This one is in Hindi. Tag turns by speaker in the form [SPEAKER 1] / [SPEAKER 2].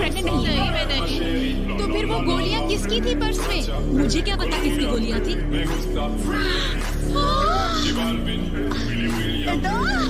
[SPEAKER 1] प्रेग्नेंट नहीं है।
[SPEAKER 2] नहीं, मैं नहीं।
[SPEAKER 1] तो फिर वो गोलियां किसकी थी पर्स में? मुझे क्या पता किसकी गोलियां थी?